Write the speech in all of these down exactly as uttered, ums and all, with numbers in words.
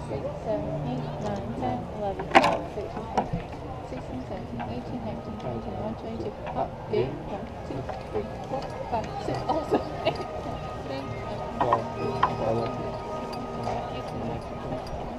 six, seven, eight, nine, ten, eleven, twelve, thirteen, fourteen, sixteen, seventeen, eighteen, nineteen, twenty, twenty-one, twenty-two. Up, game. one, two, three, four, five, six, all seven, eight, ten, eleven, twelve, thirteen, eighteen, nineteen, twenty, twenty-one,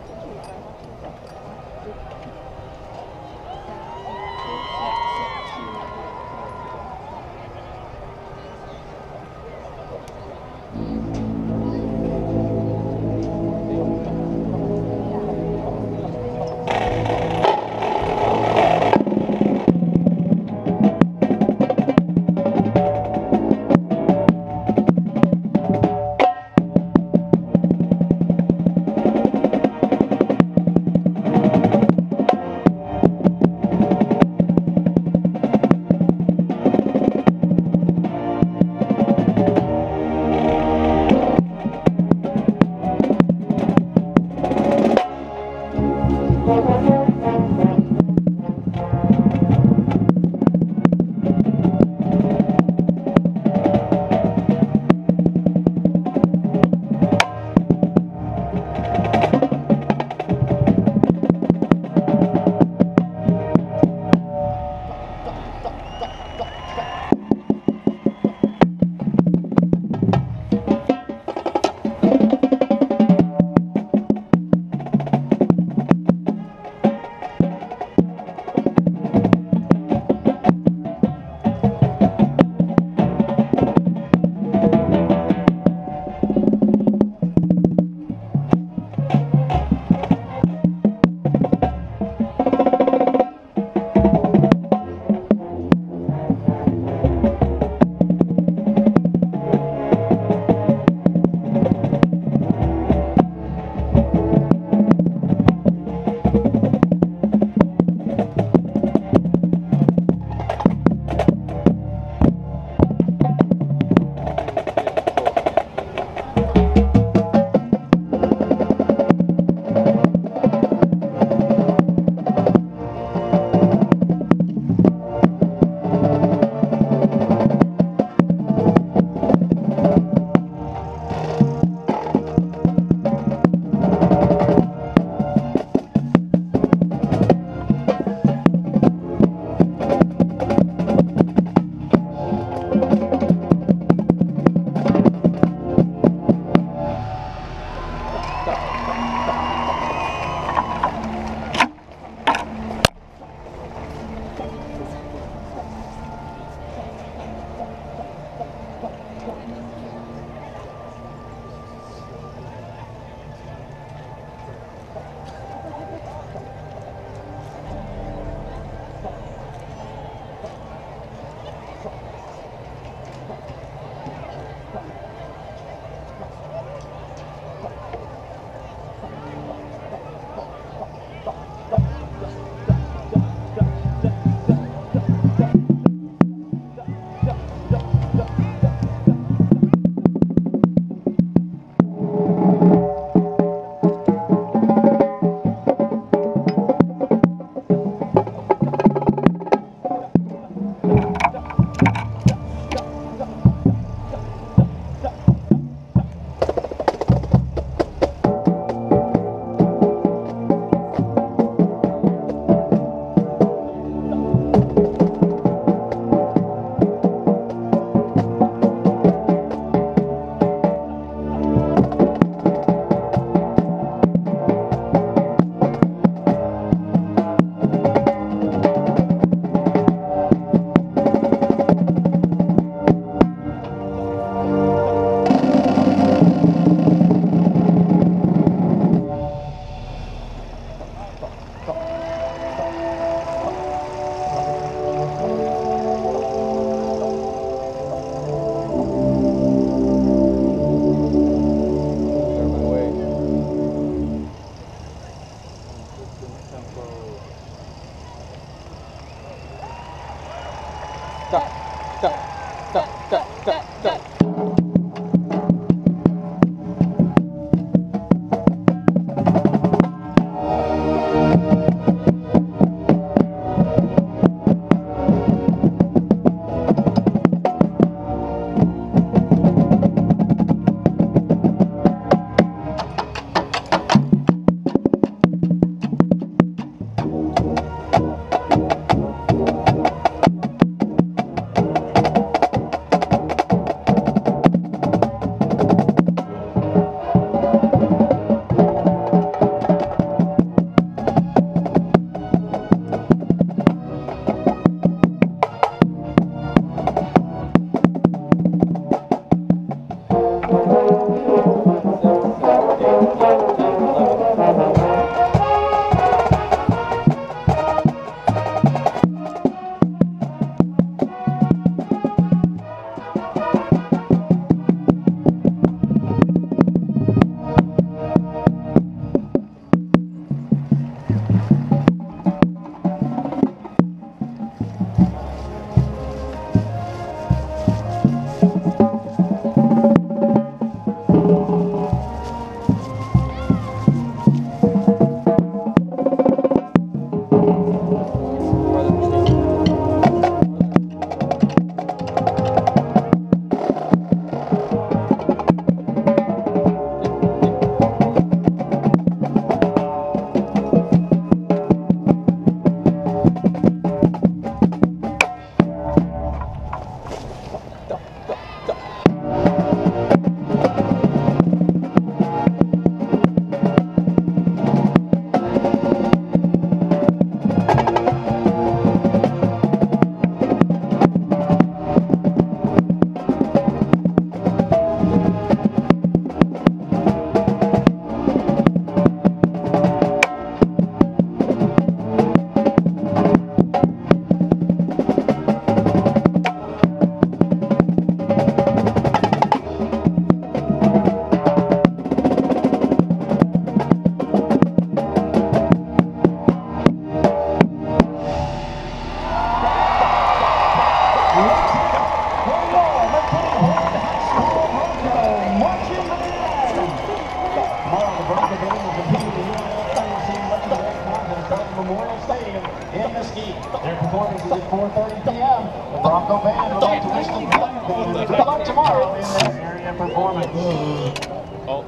at four thirty p m The Bronco Band would like to wish them good luck tomorrow in their area performance. Oh.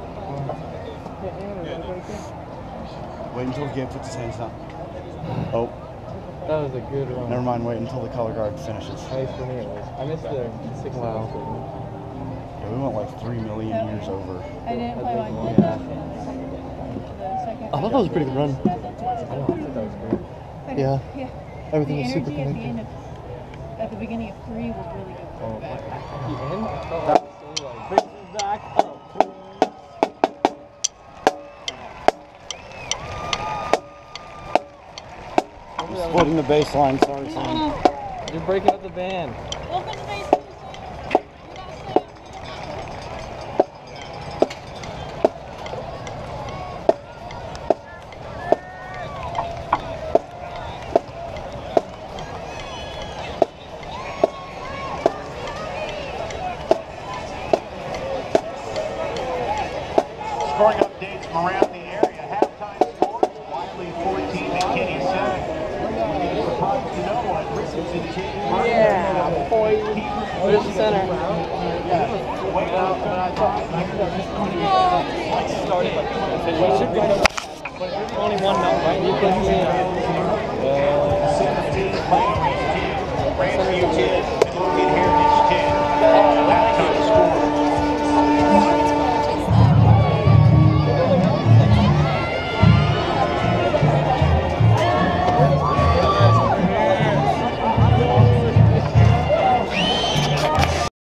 Wait until Gabe puts his hands down. Oh. That was a good one. Never mind, wait until the color guard finishes. Nice for me it was. I missed the six wow. Yeah, we went like three million years over. I didn't play one. one. Yeah. I thought that was a pretty good run. I know, I thought that was great. Yeah. Yeah. Everything the was super energy at the connected. end of, at the beginning of three was really good. Oh, Back. at the end? I felt like so like... Faces back up. Splitting the baseline, sorry, son. You're breaking up the band. Open the base. Scoring updates from around the area. Halftime scores, Wiley fourteen, McKinney seven. Surprised to know what Richardson changed. Yeah, boy. Where's the center? Way out than I thought. Started like it should be but there's only one note, right? You can see seventeen playing team. Grandview team.